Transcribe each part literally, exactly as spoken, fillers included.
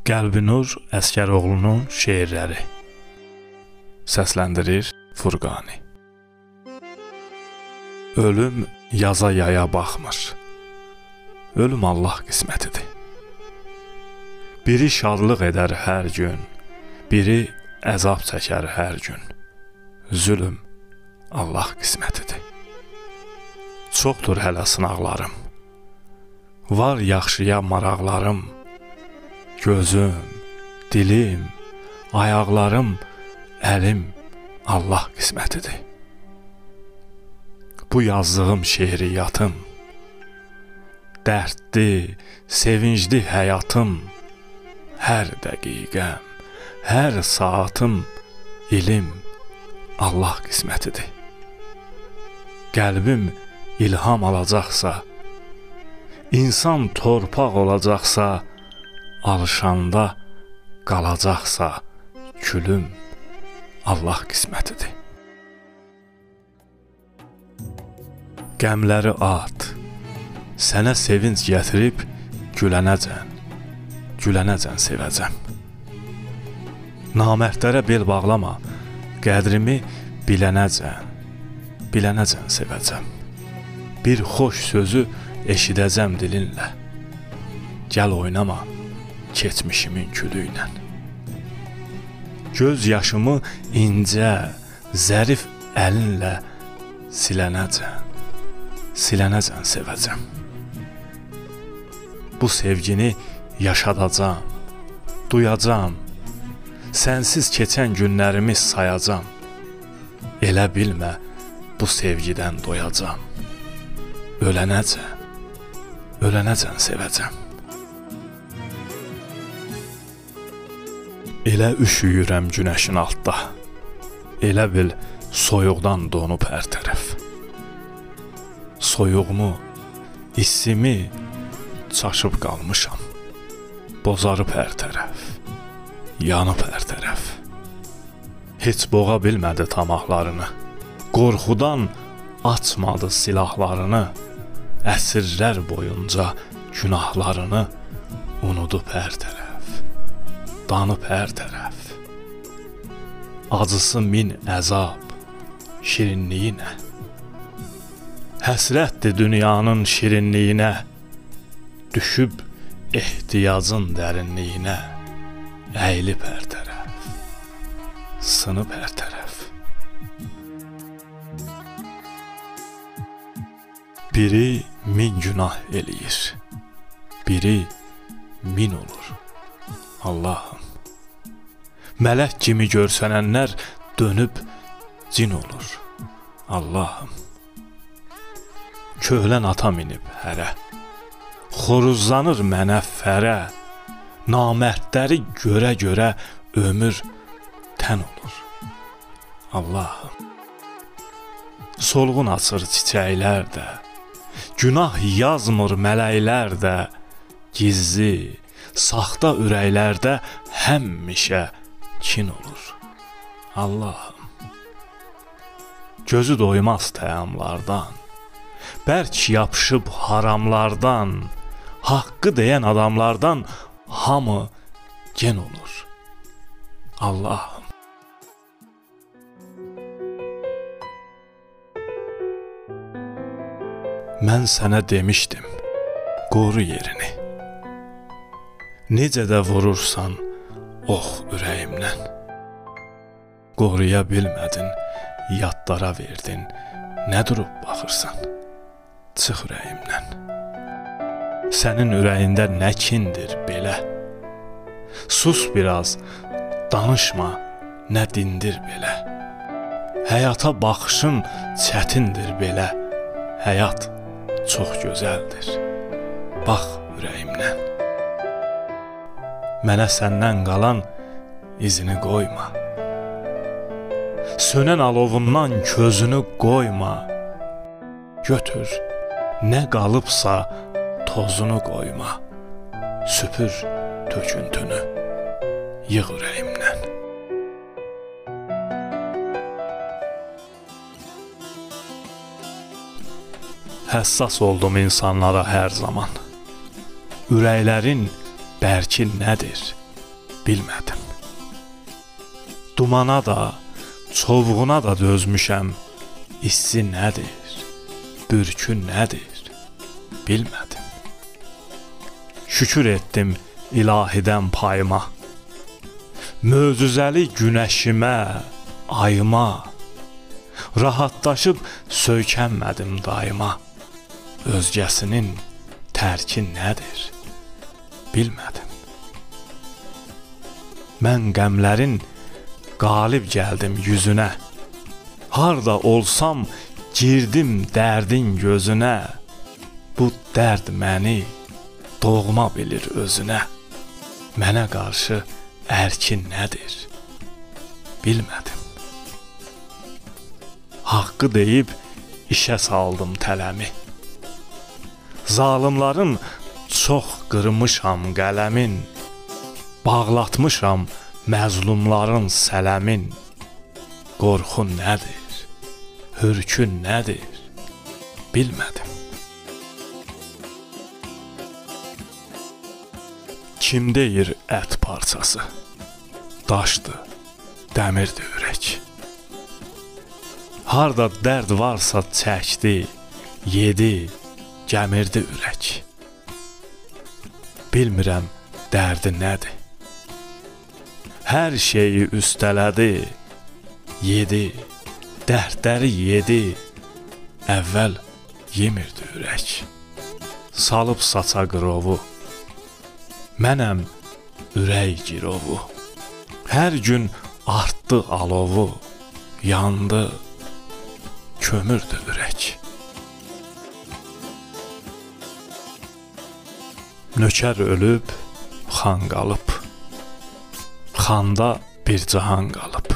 Qəlbinur Əsgəroğlunun şeirləri. Səsləndirir Furqani. Ölüm yaza yaya baxmır. Ölüm Allah qismətidir. Biri şadlıq edər hər gün, biri əzab çəkər hər gün. Zülüm Allah qismətidir. Çoxdur hələ sınaqlarım. Var yaxşıya maraqlarım. Gözüm, dilim, ayaqlarım, əlim Allah qismətidir. Bu yazdığım şeiriyyatım, dərdli, sevincli həyatım, hər dəqiqəm, hər saatım, ilim Allah qismətidir. Qəlbim ilham alacaqsa, insan torpaq olacaqsa, alışanda qalacaqsa, külüm Allah qismətidir. Qəmləri at, sənə sevinc gətirib gülənəcən, gülənəcən sevəcəm. Namərdlərə bel bağlama, qədrimi bilənəcən, bilənəcən sevəcəm. Bir xoş sözü eşidəcəm dilinlə, gəl oynama keçmişimin külü ilə. Göz yaşımı incə, zərif əlinlə silənəcən, silənəcən sevəcəm. Bu sevgini yaşadacam, duyacam, sənsiz keçən günlərimi sayacam. Elə bilmə, bu sevgidən doyacam. Ölənəcən, ölənəcən sevəcəm. Elə üşüyürəm günəşin altda, elə bil soyuqdan donub hər tərəf. Soyuğumu, hissimi çaşıb qalmışam, bozarıb hər tərəf, yanıb hər tərəf. Heç boğa bilmədi tamahlarını, qorxudan açmadı silahlarını, əsrlər boyunca günahlarını unudub hər tərəf. Danıb hər tərəf. Acısı min əzab, şirinliyi nə? Həsrətdir dünyanın şirinliyinə, düşüb ehtiyacın dərinliyinə, əyilib hər tərəf, sınıb hər tərəf. Biri min günah eləyir, biri min olur. Allahım, mələk kimi görsənənlər dönüb cin olur. Allahım, köhlən ata minib hərə, xoruzlanır mənə fərə, namərdləri görə-görə ömür tən olur. Allahım, solğun açır çiçəklər də, günah yazmır mələklər də, gizli, saxta ürəklərdə həmişə kin olur. Allahım, gözü doymaz təamlardan, bərk yapışıb haramlardan, haqqı deyən adamlardan hamı gen olur. Allahım, mən sənə demişdim, qoru yerini. Necə də vurursan ox ürəyimdən. Qoruya bilmədin, yadlara verdin, nə durub baxırsan, çıx ürəyimdən. Sənin ürəyində nə kindir belə? Sus biraz, danışma, nə dindir belə? Həyata baxışın çətindir belə, həyat çox gözəldir, bax ürəyimdən. Mənə səndən qalan izini qoyma, sönən alovundan közünü qoyma, götür, nə qalıbsa tozunu qoyma, süpür töküntünü, yığ ürəyimdən. Həssas oldum insanlara hər zaman. Ürəklərin bərki nədir? bilmədim. Dumana da, çovğuna da dözmüşəm, issi nədir, bürkü nədir, bilmədim. Şükür etdim ilahidən payıma, möcüzəli günəşimə, ayıma, rahatlaşıb söykənmədim daima. Özgəsinin tərki nədir, bilmədim. Mən qəmlərin qalib gəldim yüzünə, harda olsam girdim dərdin gözünə. Bu dərd məni doğma bilir özünə, mənə qarşı ərki nədir, bilmədim. Haqqı deyib işə saldım tələmi, zalimların çox qırmışam qələmin, bağlatmışam məzlumların sələmin. Qorxu nədir, hürkü nədir, bilmədim. Kim deyir ət parçası, daşdır, dəmirdir ürək. Harda dərd varsa çəkdi, yedi, gəmirdi ürək. Bilmirəm dərdi nədir, hər şeyi üstələdi, yedi, dərdləri yedi, əvvəl yemirdi ürək. Salıb saça qırovu, mənəm ürək girovu. Hər gün artdı alovu, yandı, kömürdü ürək. Nökər ölüb, xan qalıb, xanda bir cahan qalıb.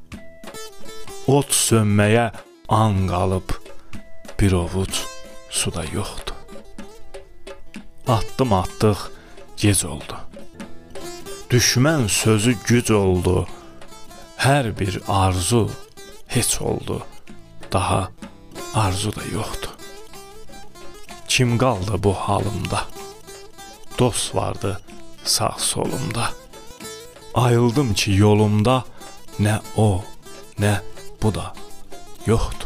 Ot sönməyə an qalıb, bir ovuc suda yoxdur. Atdım atdıq, gec oldu. Düşmən sözü güc oldu, hər bir arzu heç oldu. Daha arzu da yoxdur. Kim qaldı bu halımda? Dost vardı sağ solumda. Ayıldım ki yolumda, nə o, nə bu da yoxdur.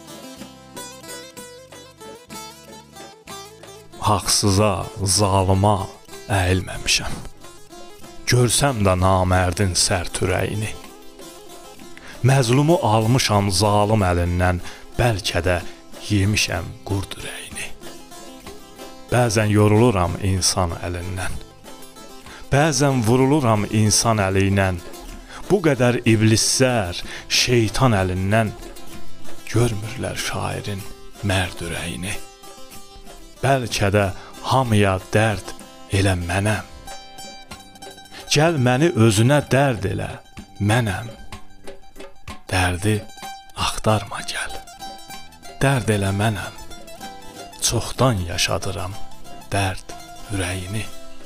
Haqsıza, zalıma əyilməmişəm. Görsəm də namərdin sərt ürəyini. Məzlumu almışam zalım əlindən, bəlkə də yemişəm qurd ürəyini. Bəzən yoruluram insan əlindən, bəzən vuruluram insan əli ilə. Bu qədər iblislər, şeytan əlindən görmürlər şairin mərd ürəyini. Bəlkə də hamıya dərd elə mənəm. Gəl məni özünə dərd elə, mənəm. Dərdi axtarma gəl, dərd elə mənəm. Çoxdan yaşadıram dərd ürəyini.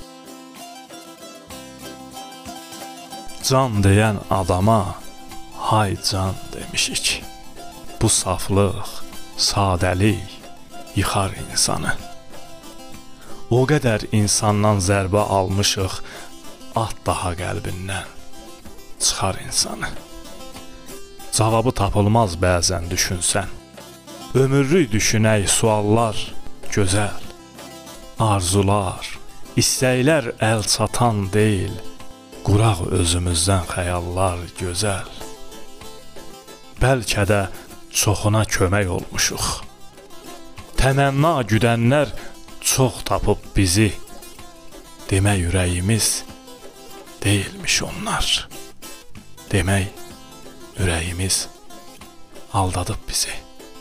Can deyən adama hay can demişik. Bu saflıq, sadəlik yıxar insanı. O qədər insandan zərbə almışıq, at daha qəlbindən çıxar insanı. Cavabı tapılmaz bəzən düşünsən. Ömürlük düşünək suallar gözəl. Arzular, istəklər əl çatan deyil. Quraq özümüzdən xəyallar gözəl. Bəlkə də çoxuna kömək olmuşuq. Təmənna güdənlər çox tapıb bizi. Demək ürəyimiz deyilmiş onlar. Demək ürəyimiz aldadıb bizi.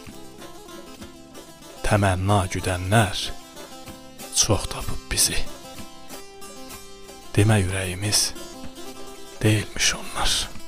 Təmənna güdənlər çox tapıb bizi. Demək ürəyimiz deyilmiş onlar.